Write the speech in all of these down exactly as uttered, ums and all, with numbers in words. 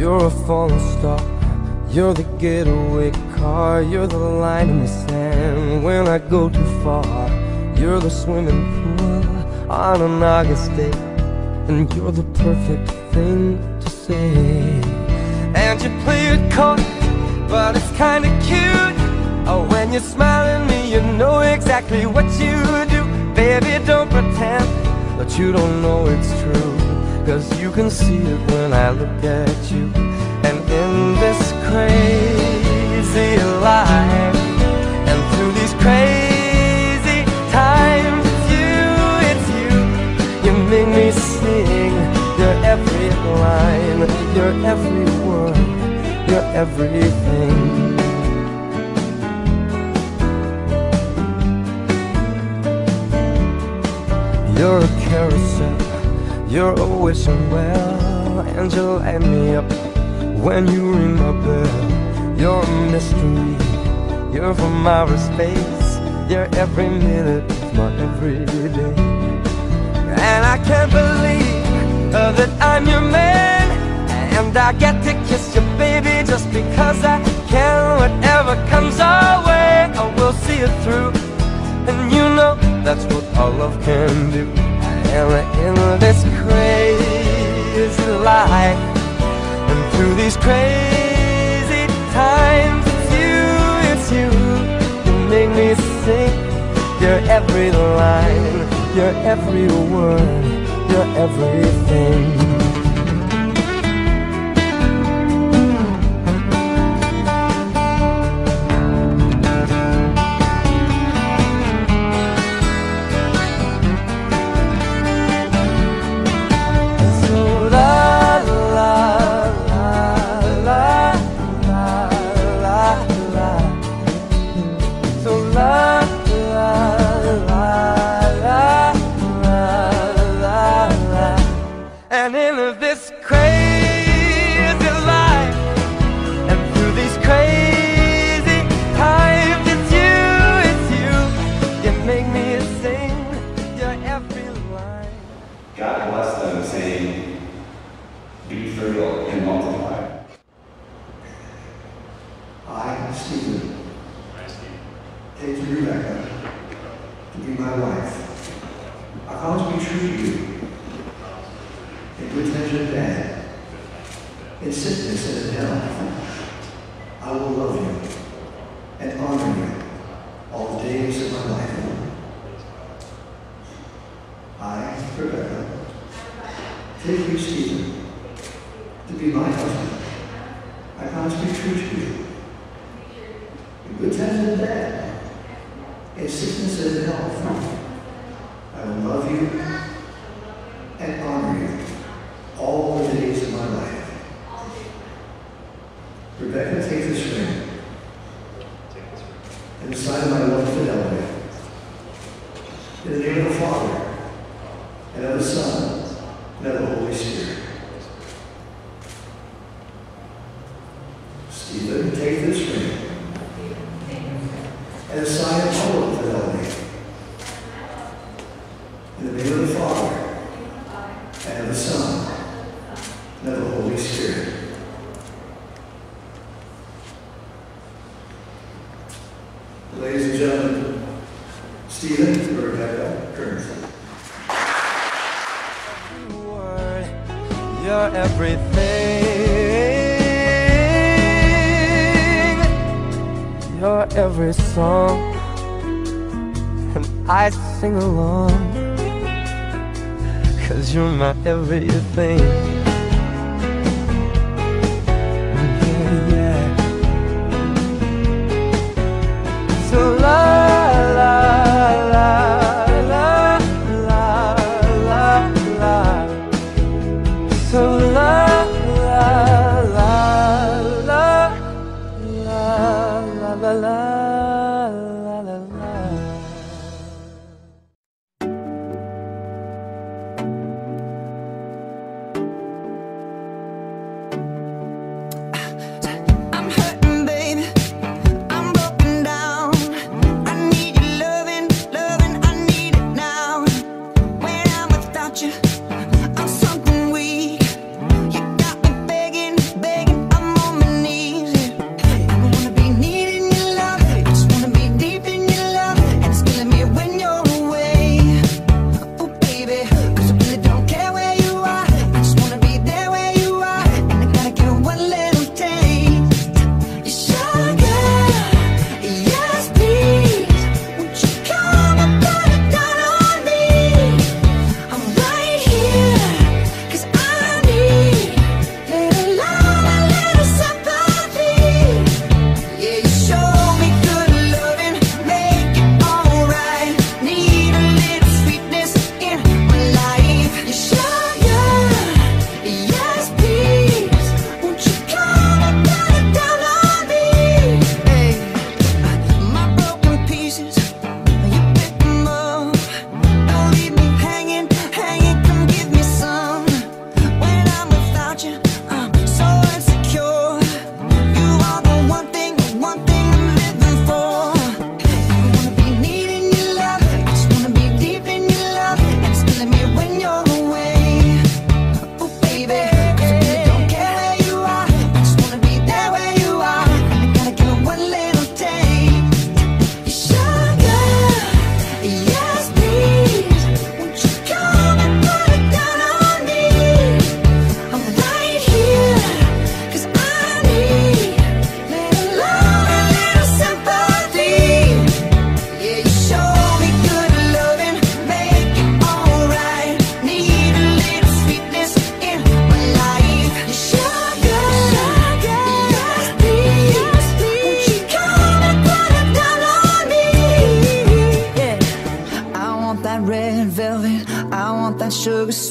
You're a falling star, you're the getaway car, you're the line in the sand when I go too far. You're the swimming pool on an August day, and you're the perfect thing to say. And you play it coy, but it's kinda cute. Oh, when you smile at me, you know exactly what you do. Baby, don't pretend that you don't know it's true, 'cause you can see it when I look at you. And in this crazy life, and through these crazy times, it's you, it's you. You make me sing your every line, your every word, your everything. You're a carousel, you're a wishing well, and you light me up when you ring my bell. You're a mystery, you're from outer space, you're every minute of my everyday. And I can't believe uh, that I'm your man, and I get to kiss you, baby, just because I can. Whatever comes our way, I will see it through, and you know that's what our love can do. And in this crazy life, and through these crazy times, it's you, it's you. You make me sing your every line, your every word, your everything. And in this crazy life, and through these crazy times, it's you, it's you. You make me sing your every line. God bless them, saying, be fertile and multiply. I, Stephen, take Rebecca to be my wife. I promise to be true to you, in good times and bad, in sickness and in health. I will love you and honor you all the days of my life. I, Rebecca, take you, Stephen, to be my husband. I promise to be true to you, in good times and bad, in sickness and in health. I will love you and honor you all the days of my life. Rebecca, take this ring and the sign of my love and fidelity. In the name of the Father, and of the Son, and of the Holy Spirit. Stephen, take this ring and a sign of our love and fidelity. In the name of the Father, and of the Son, and of the Holy Spirit. Ladies and gentlemen, Stephen and Rebecca Kearns. You're everything, you're every song, and I sing along, 'cause you're my everything. Yeah, yeah. So la la la la la la la. So la la la la la la la la. I'm something weak.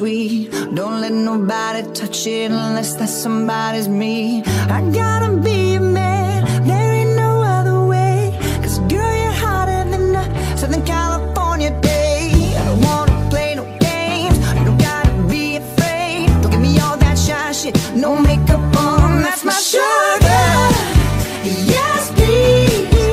sweet. Don't let nobody touch it unless that somebody's me. I gotta be a man, there ain't no other way. Cause girl, you're hotter than a Southern California day. I don't wanna play no games, you don't gotta be afraid. Don't give me all that shy shit, no makeup on, that's my sugar. Yes, please.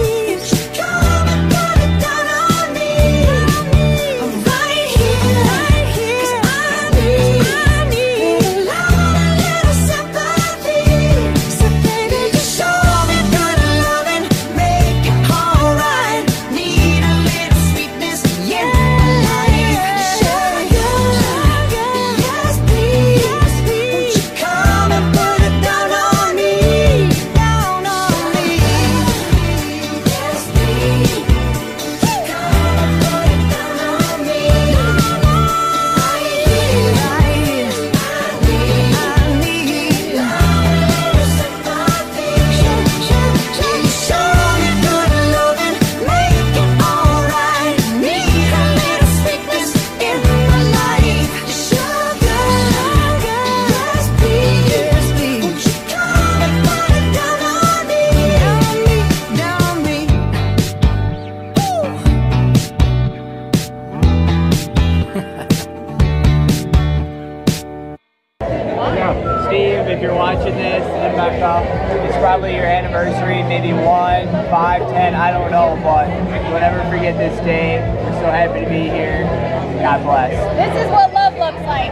Steve, if you're watching this, and Becca, it's probably your anniversary, maybe one, five, ten, I don't know, but don't ever forget this day. We're so happy to be here. God bless. This is what love looks like.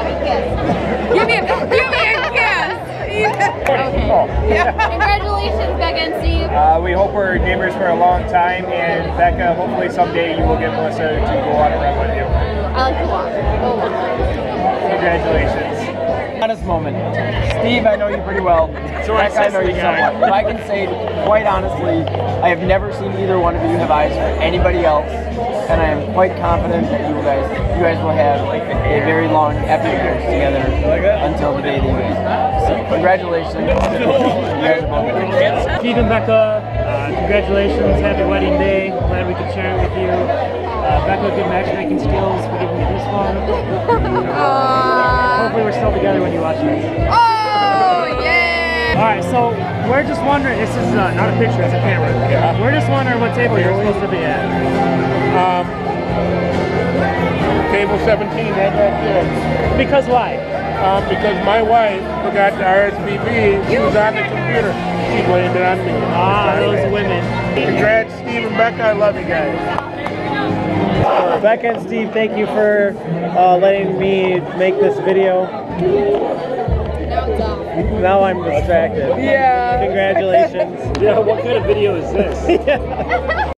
Give me a kiss. Give me a kiss. Okay. Yeah. Congratulations, Becca and Steve. Uh, we hope we're neighbors for a long time, and Becca, hopefully someday you will get Melissa to go on a run with you. I like to walk. Go walk. Congratulations. Honest moment. Steve, I know you pretty well. So Becca, I know you somewhat. But I can say, quite honestly, I have never seen either one of you have eyes for anybody else, and I am quite confident that you guys, you guys will have a very long, epic years together until the day that you guys die. So, congratulations. You guys are both great. Steve and Becca, uh, congratulations, happy wedding day. Glad we could share it with you. Uh, Becca, good matchmaking skills for giving me this one. Hopefully we're still together when you watch this. Oh, yeah! Alright, so we're just wondering, this is uh, not a picture, it's a camera. Yeah. We're just wondering what table you're supposed to be at. Um, table seventeen, right back there. Because why? Um, because my wife forgot to R S V P. She was on the computer. She blamed it on me. Ah, those women. Congrats, Steve and Becca. I love you guys. Becca and Steve, thank you for uh, letting me make this video. Now I'm distracted. Yeah. Congratulations. Yeah, what kind of video is this? Yeah.